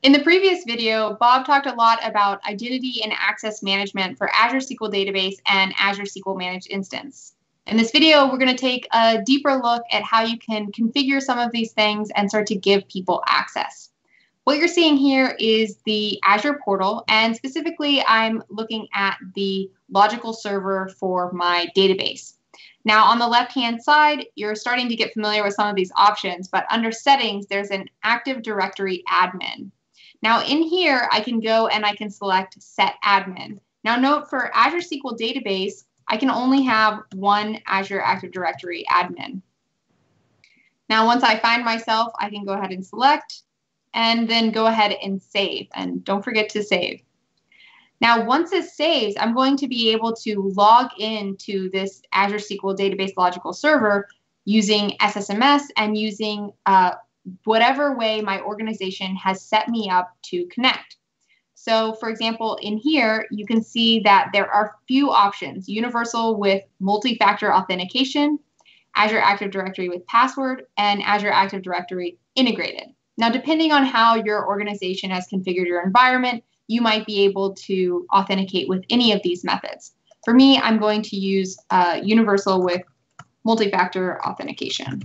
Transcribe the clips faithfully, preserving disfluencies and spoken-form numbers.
In the previous video, Bob talked a lot about identity and access management for Azure S Q L Database and Azure S Q L Managed Instance. In this video, we're going to take a deeper look at how you can configure some of these things and start to give people access. What you're seeing here is the Azure portal, and specifically, I'm looking at the logical server for my database. Now, on the left-hand side, you're starting to get familiar with some of these options, but under settings, there's an Active Directory admin. Now, in here, I can go and I can select Set Admin. Now, note for Azure S Q L Database, I can only have one Azure Active Directory admin. Now, once I find myself, I can go ahead and select and then go ahead and save. And don't forget to save. Now, once this saves, I'm going to be able to log into this Azure S Q L Database Logical Server using S S M S and using uh, whatever way my organization has set me up to connect. So, for example, in here, you can see that there are few options: Universal with Multifactor Authentication, Azure Active Directory with Password, and Azure Active Directory Integrated. Now, depending on how your organization has configured your environment, you might be able to authenticate with any of these methods. For me, I'm going to use uh, Universal with Multifactor Authentication.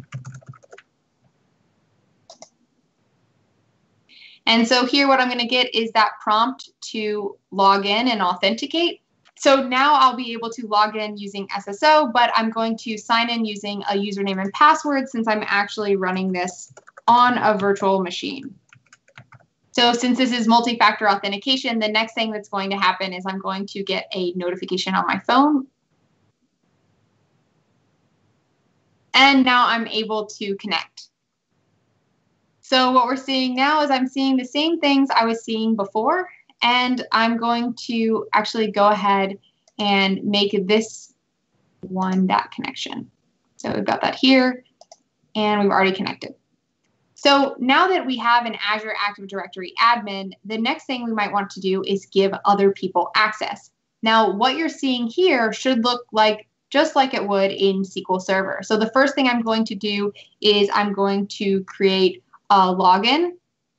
And so here what I'm going to get is that prompt to log in and authenticate. So now I'll be able to log in using S S O, but I'm going to sign in using a username and password since I'm actually running this on a virtual machine. So since this is multi-factor authentication, the next thing that's going to happen is I'm going to get a notification on my phone. And now I'm able to connect. So what we're seeing now is I'm seeing the same things I was seeing before, and I'm going to actually go ahead and make this one that connection. So we've got that here, and we've already connected. So now that we have an Azure Active Directory admin, the next thing we might want to do is give other people access. Now, what you're seeing here should look like just like it would in S Q L Server. So the first thing I'm going to do is I'm going to create a login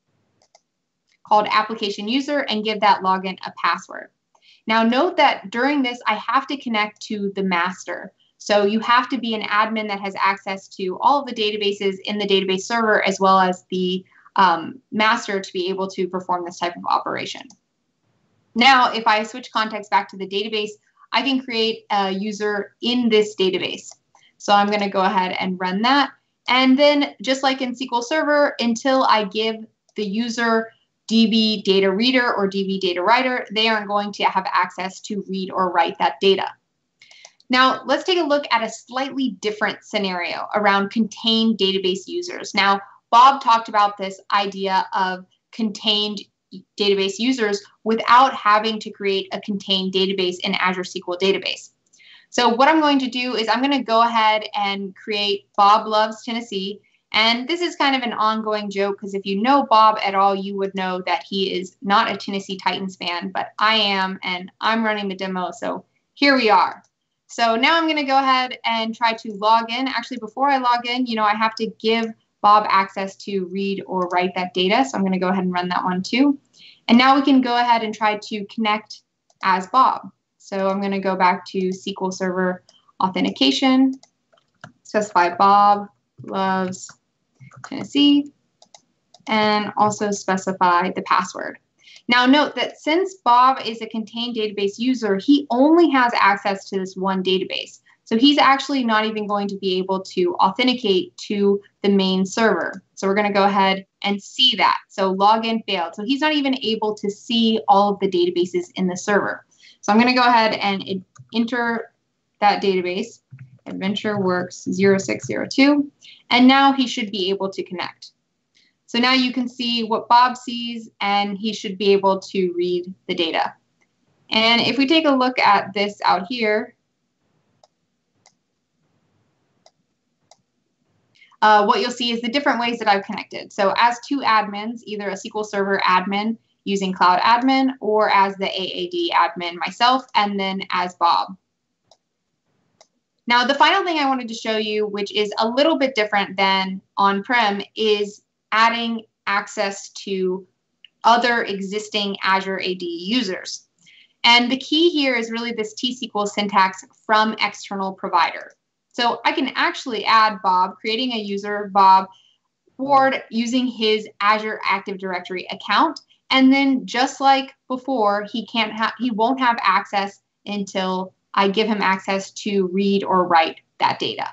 called application user and give that login a password. Now note that during this, I have to connect to the master. So you have to be an admin that has access to all of the databases in the database server as well as the um, master to be able to perform this type of operation. Now, if I switch context back to the database, I can create a user in this database. So I'm going to go ahead and run that. And then just like in S Q L Server, until I give the user D B data reader or D B data writer, they aren't going to have access to read or write that data. Now, let's take a look at a slightly different scenario around contained database users. Now, Bob talked about this idea of contained database users without having to create a contained database in Azure S Q L Database. So what I'm going to do is I'm going to go ahead and create Bob Loves Tennessee. And this is kind of an ongoing joke because if you know Bob at all, you would know that he is not a Tennessee Titans fan, but I am, and I'm running the demo. So here we are. So now I'm going to go ahead and try to log in. Actually, before I log in, you know, I have to give Bob access to read or write that data. So I'm going to go ahead and run that one too. And now we can go ahead and try to connect as Bob. So I'm going to go back to S Q L Server Authentication, specify Bob Loves Tennessee, and also specify the password. Now note that since Bob is a contained database user, he only has access to this one database. So he's actually not even going to be able to authenticate to the main server. So we're going to go ahead and see that. So login failed. So he's not even able to see all of the databases in the server. So I'm going to go ahead and enter that database, AdventureWorks zero six zero two, and now he should be able to connect. So now you can see what Bob sees, and he should be able to read the data. And if we take a look at this out here, uh, what you'll see is the different ways that I've connected. So as two admins, either a S Q L Server admin using Cloud Admin, or as the A A D admin myself, and then as Bob. Now, the final thing I wanted to show you, which is a little bit different than on-prem, is adding access to other existing Azure A D users. And the key here is really this T S Q L syntax from external provider. So I can actually add Bob, creating a user, Bob Ward, using his Azure Active Directory account. And then just like before, he can't have, he won't have access until I give him access to read or write that data.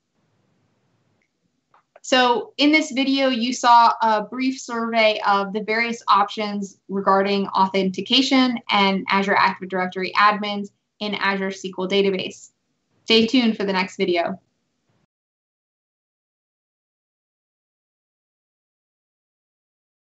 So in this video, you saw a brief survey of the various options regarding authentication and Azure Active Directory admins in Azure S Q L database. Stay tuned for the next video.